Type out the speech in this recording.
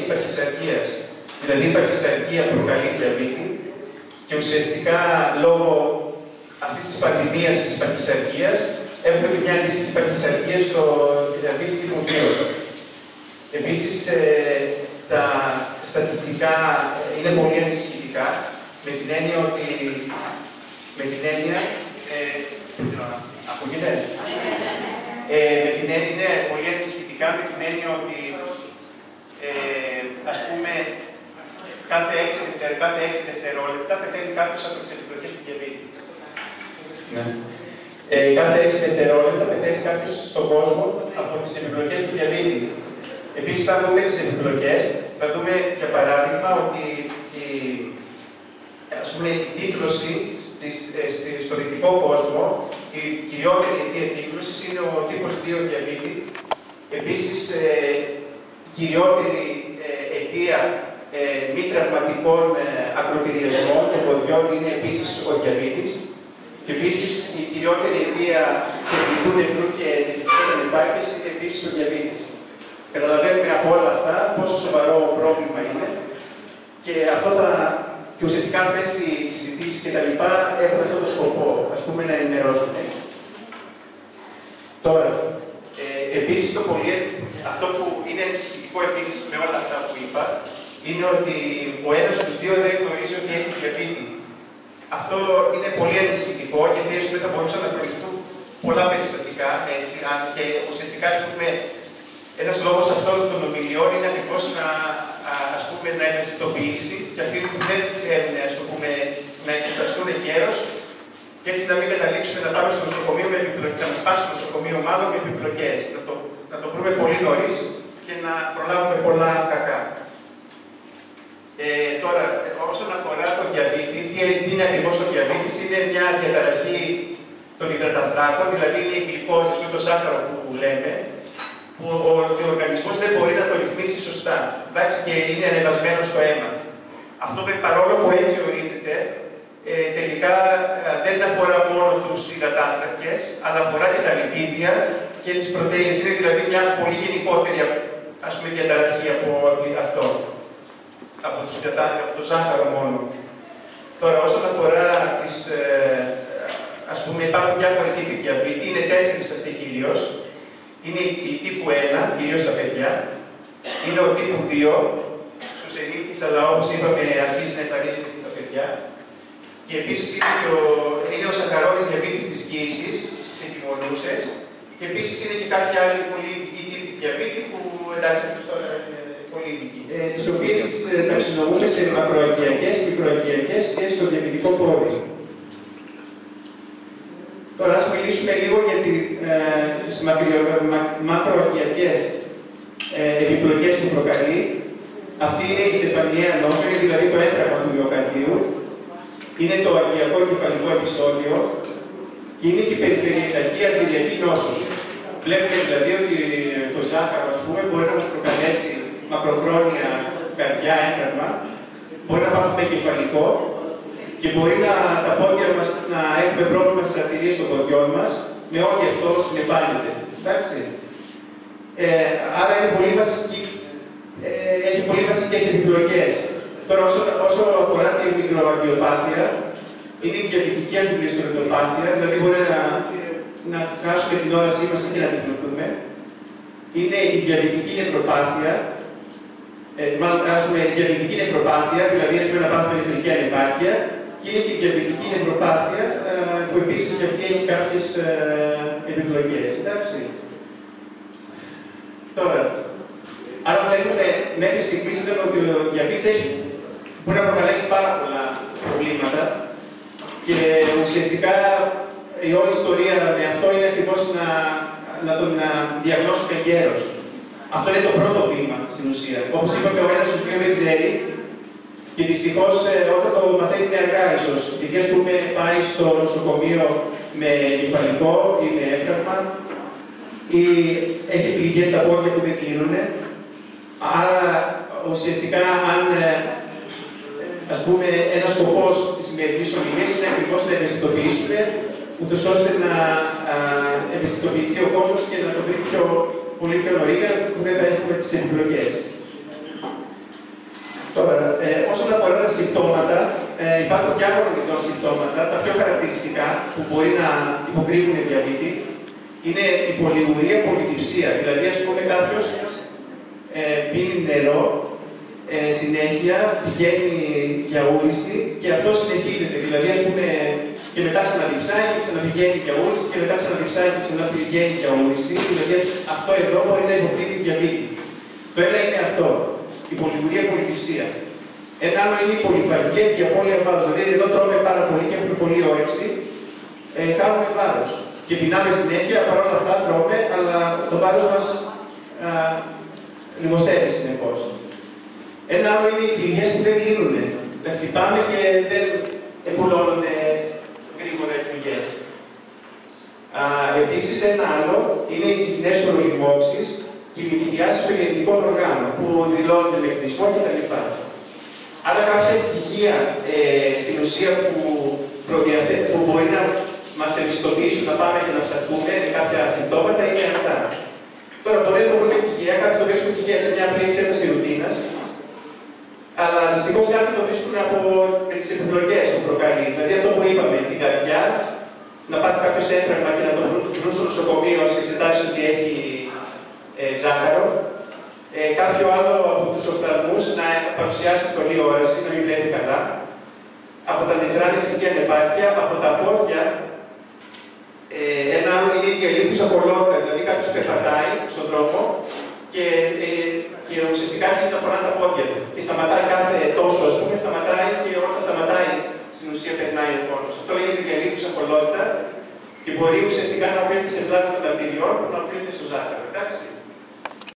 της παχυσαρκίας. Δηλαδή η παχυσαρκία προκαλεί διαβήτη και ουσιαστικά λόγω αυτής της πανδημίας της παχυσαρκίας έχουμε και μια αντίστοιχη παχυσαρκία στο διαβήτη τύπου 2. Επίσης, τα στατιστικά είναι πολύ ανησυχητικά με την έννοια ότι ακούγεται. Είναι πολύ ανησυχητικά με την έννοια ότι ας πούμε κάθε 6 δευτερόλεπτα πεθαίνει κάποιος από τις επιπλοκές του διαβήτη. Ναι. Κάθε 6 δευτερόλεπτα πεθαίνει κάποιος στον κόσμο από τις επιπλοκές του διαβήτη. Επίσης, αν δούμε τις επιπλοκές, θα δούμε για παράδειγμα ότι η τύφλωση στο δυτικό κόσμο, η κυριότερη αιτία τύφλωσης είναι ο τύπος 2 διαβήτη. Επίσης, κυριότερη αιτία μη τραυματικών ακροτηριασμών των ποδιών είναι επίσης ο διαβήτης. Και επίσης, η κυριότερη αιτία τεχνητού νεφρού και νεφρικής ανυπάρκειας είναι επίσης ο διαβήτης. Καταλαβαίνουμε από όλα αυτά πόσο σοβαρό πρόβλημα είναι και ουσιαστικά αυτές οι συζητήσεις και τα λοιπά έχουν αυτό το σκοπό, ας πούμε, να ενημερώσουν. Τώρα, επίσης αυτό που είναι ανησυχητικό επίσης με όλα αυτά που είπα, είναι ότι ο ένας στους δύο δεν γνωρίζει ότι έχει διαβήτη. Αυτό είναι πολύ ανησυχητικό, γιατί θα μπορούσαν να προηγηθούν πολλά περιστατικά, έτσι, και ουσιαστικά, ένας λόγος αυτών των ομιλιών είναι ακριβώς να ευαισθητοποιήσει και αυτοί που δεν ξέρουν, να εξεταστούν εγκαίρως και έτσι να μην καταλήξουμε να πάμε στο νοσοκομείο με επιπλοκές, να μας πάνε στο νοσοκομείο μάλλον με επιπλοκές. Να το βρούμε πολύ νωρίς και να προλάβουμε πολλά κακά. Τώρα, όσον αφορά το διαβήτη, τι είναι ακριβώς ο διαβήτης? Είναι μια διαταραχή των υδατανθράκων, δηλαδή είναι η γλυκόζη, το σάκαρο που λέμε, που ο οργανισμός δεν μπορεί να το ρυθμίσει σωστά. Εντάξει, και είναι ανεβασμένο στο αίμα. Αυτό παρόλο που έτσι ορίζεται, τελικά δεν αφορά μόνο τους υδατάνθρακες, αλλά αφορά και τα λιπίδια και τις πρωτεΐνες. Είναι δηλαδή μια πολύ γενικότερη διαταραχή από αυτό. Από το ζάχαρο μόνο. Τώρα, όσον αφορά υπάρχουν διάφοροι τύποι διαβήτη, είναι 4 αυτοί κυρίως. Είναι η τύπου 1, κυρίως στα παιδιά. Είναι ο τύπου 2, στους ενήλικες, αλλά όπως είπαμε, αρχίζει να εμφανίζεται στα παιδιά. Και επίσης είναι ο σακαρόδης διαβήτης της κύησης, στις επιμονούσες. Και επίσης είναι και κάποια άλλη πολύ ειδική τύπη διαβήτη που, εντάξει, αυτούς τώρα είναι πολύ ειδικοί. Τις οποίες τις ταξινομούμε σε μακροαγκιακές, μικροαγκιακές και στο διαβητικό πόδι. Τώρα, ας μιλήσουμε λίγο για τις μακροαγκιακές επιπλοκές που προκαλεί. Αυτή είναι η στεφανιαία νόσο, είναι δηλαδή το έθραμα του μυοκαρδίου. Είναι το αγκιακό κεφαλικό επεισόδιο και είναι και η περιφερειακή αρτηριακή νόσος. Βλέπουμε δηλαδή ότι το ζάχαρο, μπορεί να μας προκαλέσει μακροχρόνια καρδιά, έθραμα, μπορεί να πάθουμε κεφαλικό και μπορεί τα πόδια μας να έχουμε πρόβλημα στις αρτηρίες των πόδιων μας, με ό,τι αυτό συνεπάγεται. Εντάξει. Άρα είναι πολύ βασική, έχει πολύ βασικές επιπλοκές. Τώρα, όσο αφορά τη μικροαγκιοπάθεια, είναι η διαβητική αγκιοπάθεια, δηλαδή μπορεί να χάσουμε την όρασή μας και να τυφλωθούμε. Είναι η διαβητική νευροπάθεια, διαβητική νευροπάθεια, δηλαδή να πάθουμε νεφρική ανεπάρκεια, και είναι και η διαβητική νευροπάθεια, που επίσης και αυτή έχει κάποιες επιπλοκές. Εντάξει. Τώρα, άρα βλέπουμε μέχρι στιγμής ότι ο διαβήτης μπορεί να προκαλέσει πάρα πολλά προβλήματα και ουσιαστικά η όλη ιστορία με αυτό είναι ακριβώς να τον διαγνώσουμε εγκαίρως. Αυτό είναι το πρώτο βήμα στην ουσία. Όπως είπαμε, ο ένας στους δύο δεν ξέρει και δυστυχώς όταν το μαθαίνει είναι αργά ίσως. Γιατί πάει στο νοσοκομείο με κεφαλικό ή με εύκαρμα ή έχει πληγές στα πόδια που δεν κλείνουν. Άρα ουσιαστικά αν ένας σκοπός της σημερινής ομιλίας είναι ακριβώς να ευαισθητοποιήσουμε, ούτως ώστε να ευαισθητοποιηθεί ο κόσμος και να το βρει πολύ πιο νωρίτερα, που δεν θα έχουμε τις επιπλοκές. Τώρα, όσον αφορά τα συμπτώματα, υπάρχουν και άλλα ειδών συμπτώματα. Τα πιο χαρακτηριστικά που μπορεί να υποκρύβουν διαβήτη είναι η πολυουρία, πολυτυψία. Δηλαδή, ας πούμε, κάποιος πίνει νερό, συνέχεια πηγαίνει για ούρηση και αυτό συνεχίζεται. Δηλαδή, ας πούμε, και μετά ξαναδιψάει και ξαναπηγαίνει για ούρηση και μετά ξαναδιψάει και ξαναπηγαίνει για ούρηση. Δηλαδή, αυτό εδώ μπορεί να υποκρύβει διαβήτη. Το ένα είναι αυτό, η πολυουρία, πολυτυψία. Ένα άλλο είναι η πολυφαγία και η απώλεια βάρους. Δηλαδή, εδώ τρώμε πάρα πολύ και έχουμε πολλή όρεξη, χάνουμε βάρος. Και πεινάμε συνέχεια, παρόλα αυτά τρώμε, αλλά το βάρος μας λιγοστεύει συνεχώς. Ένα άλλο είναι οι πληγές που δεν λύνουν. Δεν χτυπάμε και δεν επουλώνουν γρήγορα οι πληγές. Επίσης, ένα άλλο είναι οι συχνές ορολιμώξεις και οι μυκητιάσεις των γεννητικών οργάνων που δηλώνουν ελεκτρισμό κτλ. Άρα, κάποια στοιχεία στην ουσία που μπορεί να μας ευαισθητοποιήσουν να πάμε και να ψαχτούμε κάποια συμπτώματα είναι αυτά. Τώρα, μπορεί να το βρούμε τυχαία, κάποιοι το βρίσκουν τυχαία σε μια απλή εξέταση ρουτίνας, αλλά δυστυχώς κάποιοι το βρίσκουν από τις επιπλοκές που προκαλεί. Δηλαδή, αυτό που είπαμε, την καρδιά, να πάθει κάποιο έμφραγμα και να το βρουν στο νοσοκομείο σε εξετάσεις ότι έχει ζάχαρο. Κάποιο άλλο από τους οφθαλμούς να παρουσιάσει πολλή όραση, να μην βλέπει καλά. Από τα νεφρά νεφρική ανεπάρκεια, από τα πόδια. Ένα άλλο είναι η διαλείπουσα πολλότητα, δηλαδή κάποιος περπατάει στον δρόμο και ουσιαστικά αρχίζει να πονά τα πόδια του. Και σταματάει κάθε τόσο, ας πούμε, σταματάει και όταν σταματάει στην ουσία περνάει ο πόνος. Αυτό λέγεται διαλείπουσα πολλότητα και μπορεί ουσιαστικά να οφείλεται σε βλάβη των αρτηριών που να οφείλεται στο ζάχαρο. Εντάξει.